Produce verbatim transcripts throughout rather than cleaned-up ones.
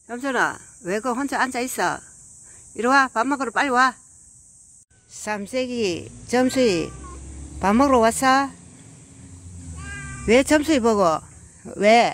염소나 왜 그 혼자 앉아있어? 이리와 밥 먹으러 빨리 와. 삼색이 점수이 밥 먹으러 왔어? 왜 점수이 보고? 왜?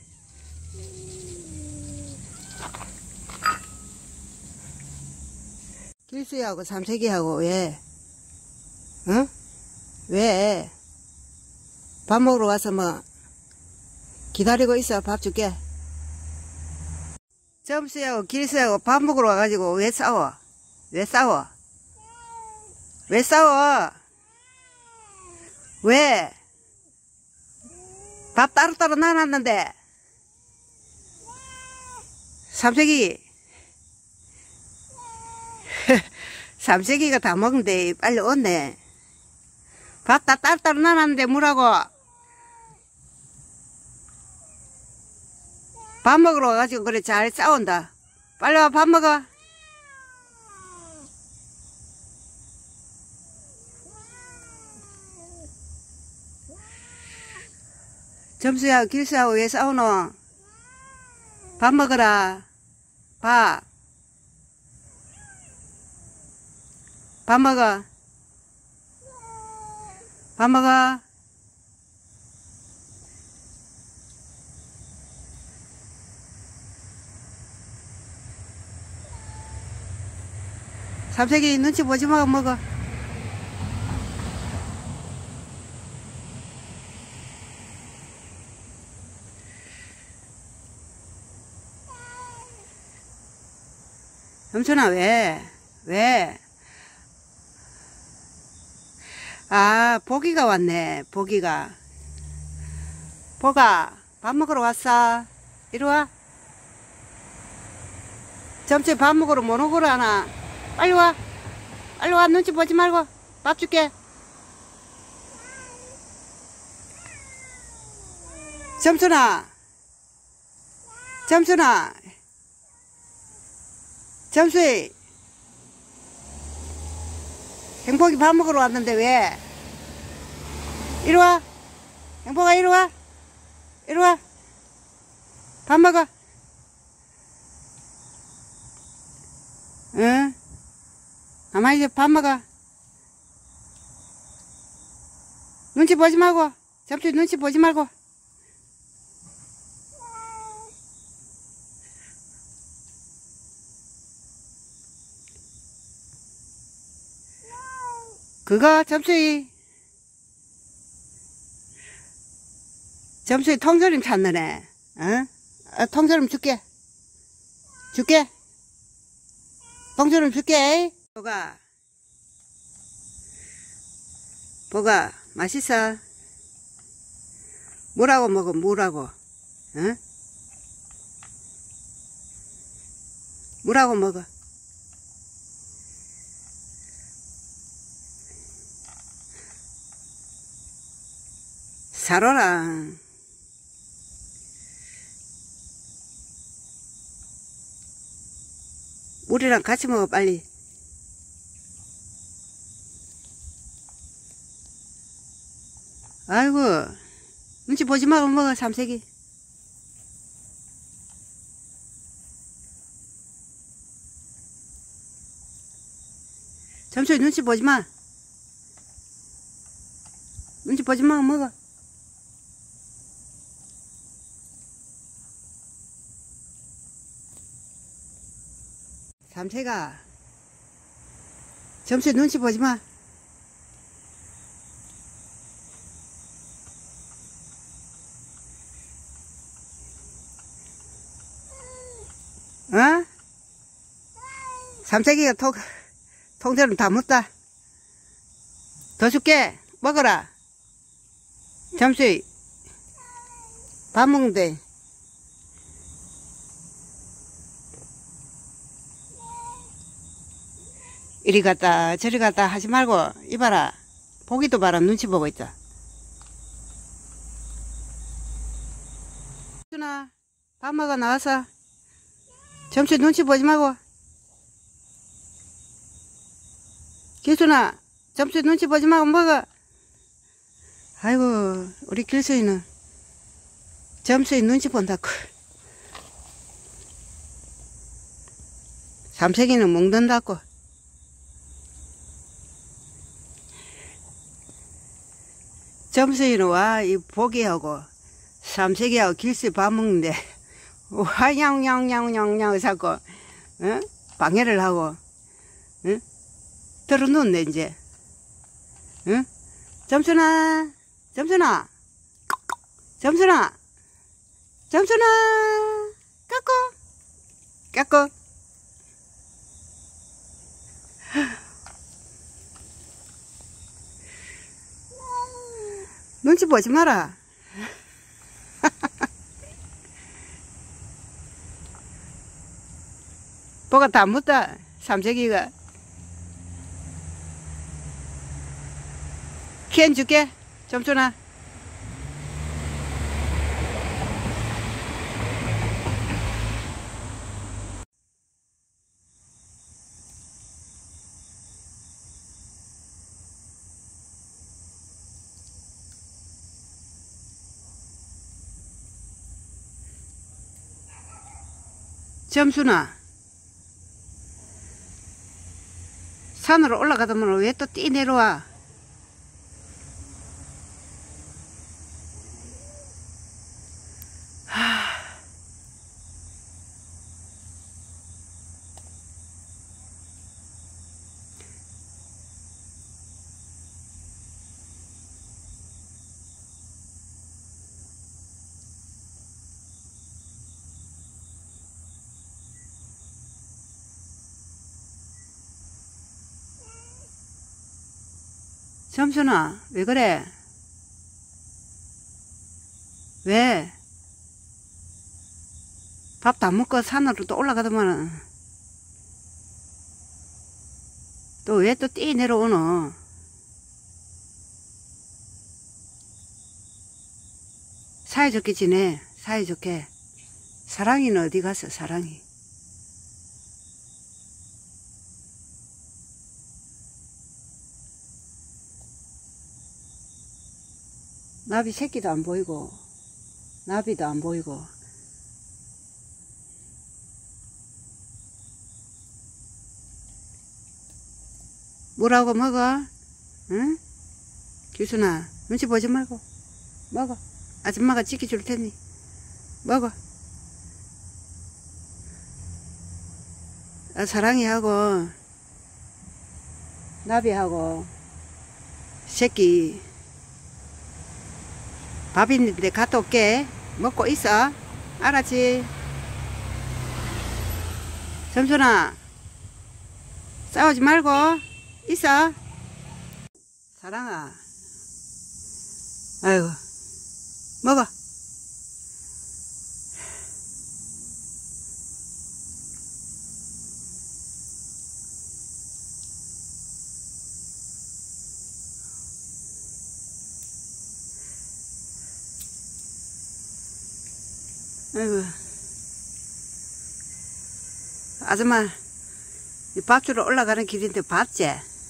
길수이하고 삼색이하고 왜? 응? 왜? 밥 먹으러 와서 뭐 기다리고 있어. 밥 줄게. 점수이하고 길수이하고 밥 먹으러 와가지고 왜 싸워? 왜 싸워? 왜 싸워? 왜? 밥 따로따로 나눴는데. 삼색이 삼색이가 다 먹는데 빨리 온네. 밥 다 따로따로 나눴는데 뭐라고? 밥 먹으러 와가지고 그래 잘 싸운다. 빨리 와 밥 먹어. 점수야 길수하고 왜 싸우노? 밥 먹어라. 밥. 밥 먹어. 밥 먹어. 삼색이 눈치 보지 말고 먹어. 염소나 왜? 왜? 아, 보기가 왔네. 보기가. 보가 밥 먹으러 왔어. 이리와. 점심 밥 먹으러 못 오고라 하나. 빨리 와. 빨리 와. 눈치 보지 말고 밥 줄게. 점순아. 점순아. 점수이. 행복이 밥 먹으러 왔는데 왜? 이리와. 행복아 이리와. 이리와. 밥 먹어. 응? 아마 이제 밥 먹어. 눈치 보지 말고. 점수 눈치 보지 말고. 그거 점수이. 점수이 통조림 찾느네. 어? 아, 통조림 줄게. 줄게. 통조림 줄게. 보가. 보가 맛있어. 뭐라고 먹어 뭐라고. 어? 뭐라고 먹어. 살아라. 우리랑 같이 먹어 빨리. 아이고 눈치 보지 말고 먹어 삼색이. 점수에 눈치 보지 마. 눈치 보지 말고 먹어. 삼색아 점수에 눈치 보지 마. 어? 삼색이가 통, 통째로 다 묻다. 더 줄게. 먹어라. 점수에 밥 먹는데. 이리 갔다 저리 갔다 하지 말고 이봐라. 보기도 봐라. 눈치 보고 있다. 준아 밥 먹어 나와서. 점심 눈치 보지 말고. 길순아 점심 눈치 보지 말고 먹어. 아이고 우리 길순이는 점수에 눈치 본다고. 삼색이는 먹는다고. 점수이는 와, 이 보기하고 삼색이하고 길새 밥 먹는데 와, 냥냥냥냥냥 자꾸 어? 방해를 하고 응? 들어놓네 이제. 응? 점순아, 점순아, 점순아, 점순아, 까꼬, 까꼬. 눈치 보지 마라. 뭐가 다 묻다, 삼색이가. 캔 줄게, 점순아. 점순아, 산으로 올라가더만 왜 또 뛰 내려와? 하... 점순아, 왜 그래? 왜? 밥 다 먹고 산으로 또 올라가더만은 또 왜 또 뛰 내려오노? 사이좋게 지내, 사이좋게. 사랑이는 어디 갔어, 사랑이? 나비 새끼도 안 보이고 나비도 안 보이고. 뭐라고 먹어? 응? 규순아, 눈치 보지 말고 먹어. 아줌마가 지켜줄 테니 먹어. 아, 사랑이하고 나비하고 새끼 밥 있는데 갔다 올게. 먹고 있어. 알았지? 점순아, 싸우지 말고 있어. 사랑아, 아이고, 먹어. 아이고, 아줌마, 이 밥 주러 올라가는 길인데 봤지?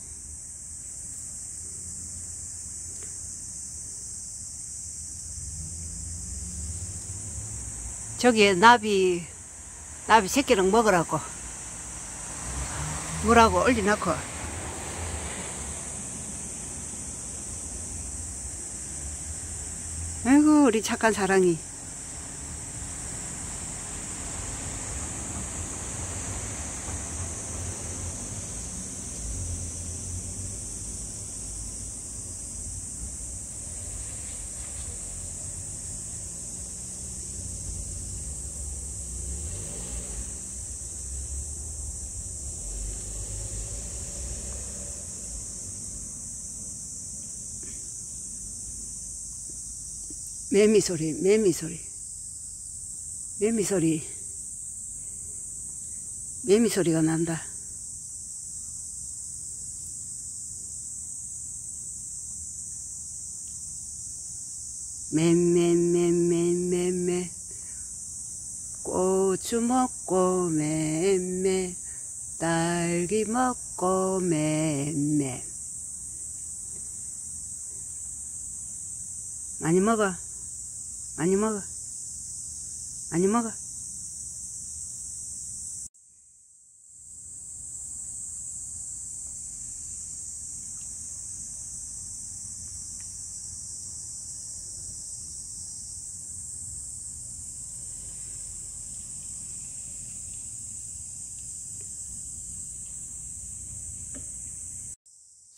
저기에 나비, 나비 새끼랑 먹으라고. 물하고 얼려놓고. 아이고, 우리 착한 사랑이. 매미 소리, 매미 소리, 매미 소리, 매미 소리가 난다. 맴맴맴맴맴매 고추 먹고 맴매 딸기 먹고 맴매. 많이 먹어. 많이 먹어. 많이 먹어.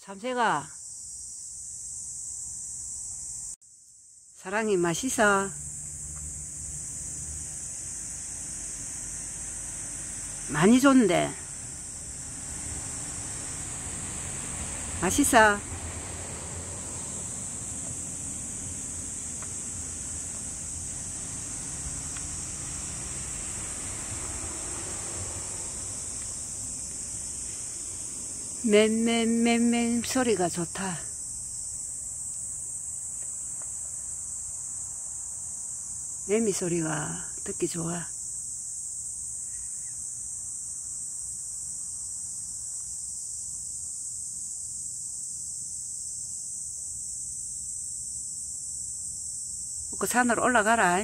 삼세가 사랑이 맛있어? 많이 줬는데 맛있어? 맴맴맴맴 소리가 좋다. 매미 소리가 듣기 좋아. 그 산으로 올라가라.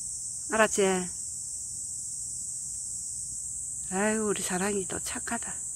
알았지? 아유, 우리 사랑이 또 착하다.